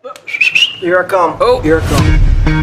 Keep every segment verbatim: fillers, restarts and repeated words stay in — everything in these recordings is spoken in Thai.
Here I come. Oh, here I come.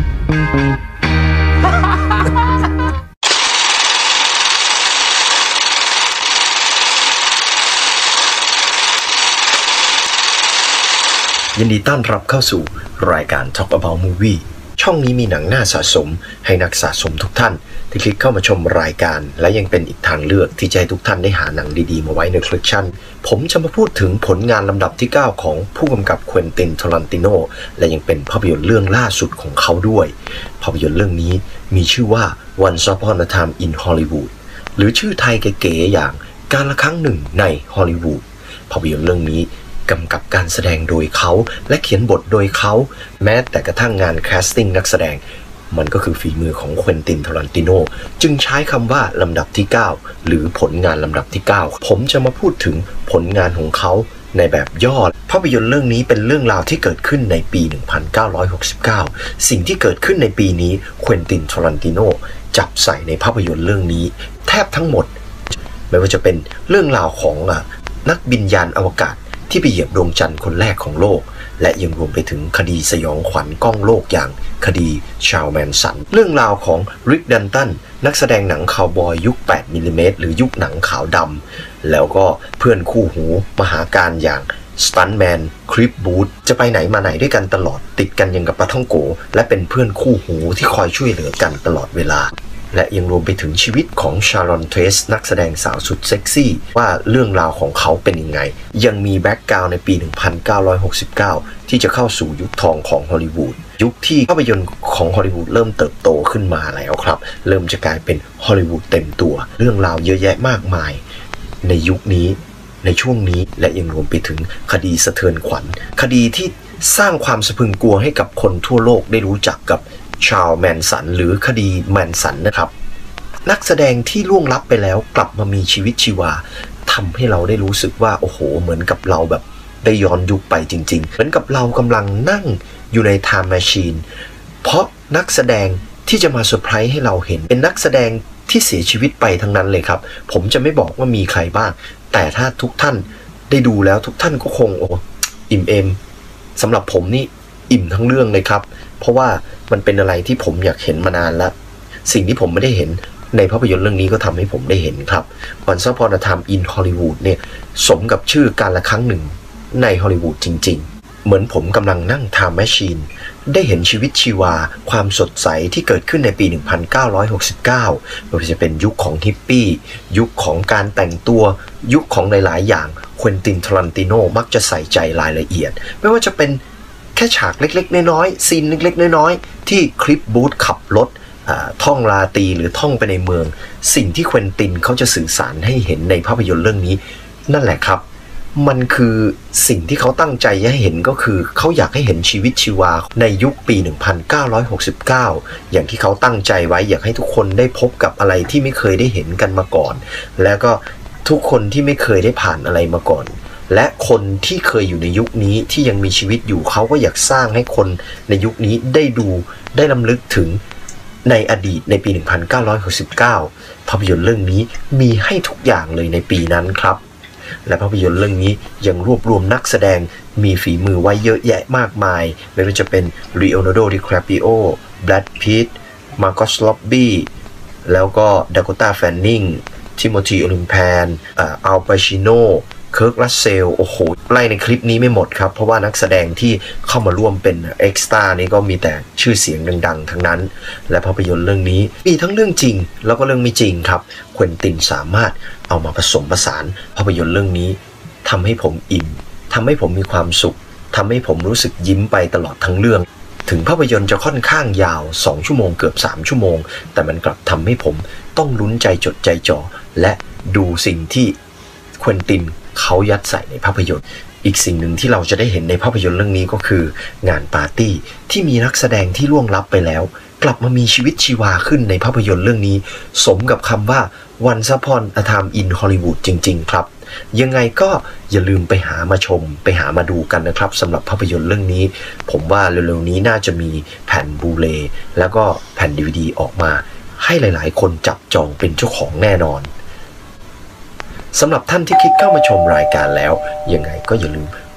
ยินดีต้อนรับเข้าสู่รายการ Talk About Movie ช่องนี้มีหนังน่าสะสมให้นักสะสมทุกท่านที่คลิกเข้ามาชมรายการและยังเป็นอีกทางเลือกที่จะให้ทุกท่านได้หาหนังดีๆมาไว้ในคอลเลคชันผมจะมาพูดถึงผลงานลำดับที่เก้าของผู้กำกับเควินติน ทารันติโนและยังเป็นภาพยนตร์เรื่องล่าสุดของเขาด้วยภาพยนตร์เรื่องนี้มีชื่อว่า Once Upon a Time in Hollywood หรือชื่อไทยเก๋ๆอย่างการละครั้งหนึ่งในฮอลลีวูดภาพยนตร์เรื่องนี้กำกับการแสดงโดยเขาและเขียนบทโดยเขาแม้แต่กระทั่งงานแคสติ้งนักแสดงมันก็คือฝีมือของเควินติน ทารันติโนจึงใช้คำว่าลำดับที่เก้าหรือผลงานลำดับที่เก้าผมจะมาพูดถึงผลงานของเขาในแบบย่อภาพยนตร์เรื่องนี้เป็นเรื่องราวที่เกิดขึ้นในปี หนึ่งพันเก้าร้อยหกสิบเก้า สิ่งที่เกิดขึ้นในปีนี้เควินติน ทารันติโนจับใส่ในภาพยนตร์เรื่องนี้แทบทั้งหมดไม่ว่าจะเป็นเรื่องราวของนักบินยานอวกาศที่ไปเหยียบดวงจันทร์คนแรกของโลกและยังรวมไปถึงคดีสยองขวัญก้องโลกอย่างคดีชาร์ลแมนสันเรื่องราวของริก ดันตันนักแสดงหนังคาวบอยยุคแปดมิลลิเมตรหรือยุคหนังขาวดำแล้วก็เพื่อนคู่หูมหาการอย่างสตันท์แมนคลิฟบูธจะไปไหนมาไหนด้วยกันตลอดติดกันอย่างกับปลาท่องโกและเป็นเพื่อนคู่หูที่คอยช่วยเหลือกันตลอดเวลาและยังรวมไปถึงชีวิตของชารอนเทรสนักแสดงสาวสุดเซ็กซี่ว่าเรื่องราวของเขาเป็นยังไงยังมีแบ็กกราวด์ในปี หนึ่งพันเก้าร้อยหกสิบเก้า ที่จะเข้าสู่ยุคทองของฮอลลีวูดยุคที่ภาพยนตร์ของฮอลลีวูดเริ่มเติบโตขึ้นมาแล้วครับเริ่มจะกลายเป็นฮอลลีวูดเต็มตัวเรื่องราวเยอะแยะมากมายในยุคนี้ในช่วงนี้และยังรวมไปถึงคดีสะเทือนขวัญคดีที่สร้างความสะพรึงกลัวให้กับคนทั่วโลกได้รู้จักกับชาร์ลแมนสันหรือคดีแมนสันนะครับนักแสดงที่ล่วงลับไปแล้วกลับมามีชีวิตชีวาทำให้เราได้รู้สึกว่าโอ้โหเหมือนกับเราแบบได้ย้อนยุคไปจริงๆเหมือนกับเรากำลังนั่งอยู่ในไทม์แมชชีนเพราะนักแสดงที่จะมาเซอร์ไพรส์ให้เราเห็นเป็นนักแสดงที่เสียชีวิตไปทั้งนั้นเลยครับผมจะไม่บอกว่ามีใครบ้างแต่ถ้าทุกท่านได้ดูแล้วทุกท่านก็คงโอ้อิ่มเอมสำหรับผมนี่อิ่มทั้งเรื่องเลยครับเพราะว่ามันเป็นอะไรที่ผมอยากเห็นมานานแล้วสิ่งที่ผมไม่ได้เห็นในภาพยนตร์เรื่องนี้ก็ทำให้ผมได้เห็นครับ Once Upon a Time in Hollywood เนี่ยสมกับชื่อการละครั้งหนึ่งในฮอลลีวูดจริงๆเหมือนผมกำลังนั่งไทม์แมชชีนได้เห็นชีวิตชีวาความสดใสที่เกิดขึ้นในปี หนึ่งพันเก้าร้อยหกสิบเก้า ไม่ว่าจะเป็นยุคของฮิปปี้ยุคของการแต่งตัวยุคของหลายๆอย่างเควินติน ทารันติโนมักจะใส่ใจรายละเอียดไม่ว่าจะเป็นแค่ฉากเล็กๆน้อยๆซีนเล็กๆน้อยๆที่คลิปบูธขับรถท่องราตรีหรือท่องไปในเมืองสิ่งที่เควินตินเขาจะสื่อสารให้เห็นในภาพยนตร์เรื่องนี้นั่นแหละครับมันคือสิ่งที่เขาตั้งใจให้เห็นก็คือเขาอยากให้เห็นชีวิตชีวาในยุคปี หนึ่งพันเก้าร้อยหกสิบเก้า อย่างที่เขาตั้งใจไว้อยากให้ทุกคนได้พบกับอะไรที่ไม่เคยได้เห็นกันมาก่อนแล้วก็ทุกคนที่ไม่เคยได้ผ่านอะไรมาก่อนและคนที่เคยอยู่ในยุคนี้ที่ยังมีชีวิตอยู่เขาก็อยากสร้างให้คนในยุคนี้ได้ดูได้รำลึกถึงในอดีตในปี หนึ่งพันเก้าร้อยหกสิบเก้า ภาพยนตร์เรื่องนี้มีให้ทุกอย่างเลยในปีนั้นครับและภาพยนตร์เรื่องนี้ยังรวบรวมนักแสดงมีฝีมือไว้เยอะแยะมากมายไม่ว่าจะเป็นลีโอนาร์โด ดิคาปริโอ แบรด พิตต์ มาร์กอส ล็อบบี้แล้วก็ดาโคต้า แฟนนิง ทิโมธี โอลิมแพนอัล ปาชิโนเคิร์ก รัสเซลโอ้โหไล่ในคลิปนี้ไม่หมดครับเพราะว่านักแสดงที่เข้ามาร่วมเป็นเอ็กซ์ตร้านี่ก็มีแต่ชื่อเสียงดังๆทั้งนั้นและภาพยนตร์เรื่องนี้มีทั้งเรื่องจริงแล้วก็เรื่องไม่จริงครับเควินตินสามารถเอามาผสมผสานภาพยนตร์เรื่องนี้ทำให้ผมอิ่มทำให้ผมมีความสุขทำให้ผมรู้สึกยิ้มไปตลอดทั้งเรื่องถึงภาพยนตร์จะค่อนข้างยาวสองชั่วโมงเกือบสามชั่วโมงแต่มันกลับทำให้ผมต้องลุ้นใจจดใจจ่อและดูสิ่งที่เควินตินเขายัดใส่ในภาพยนตร์อีกสิ่งหนึ่งที่เราจะได้เห็นในภาพยนตร์เรื่องนี้ก็คืองานปาร์ตี้ที่มีนักแสดงที่ล่วงลับไปแล้วกลับมามีชีวิตชีวาขึ้นในภาพยนตร์เรื่องนี้สมกับคำว่า Once Upon a Time in Hollywood จริงๆครับยังไงก็อย่าลืมไปหามาชมไปหามาดูกันนะครับสำหรับภาพยนตร์เรื่องนี้ผมว่าเร็วๆนี้น่าจะมีแผ่นบลูเรย์แล้วก็แผ่น ดี วี ดี ออกมาให้หลายๆคนจับจองเป็นเจ้าของแน่นอนสำหรับท่านที่คลิกเข้ามาชมรายการแล้วยังไงก็อย่าลืม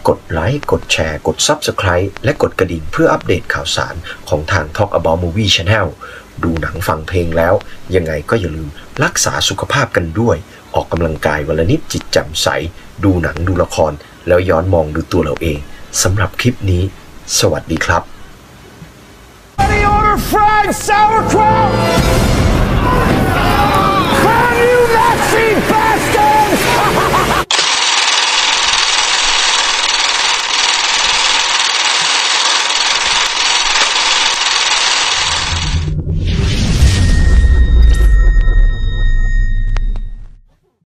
กดไลค์กดแชร์กด ซับสไครบ์ และกดกระดิ่งเพื่ออัปเดตข่าวสารของทาง Talk About Movie Channel ดูหนังฟังเพลงแล้วยังไงก็อย่าลืมรักษาสุขภาพกันด้วยออกกำลังกายวันละนิดจิตแจ่มใสดูหนังดูละครแล้วย้อนมองดูตัวเราเองสำหรับคลิปนี้สวัสดีครับ Order fried sauerkraut!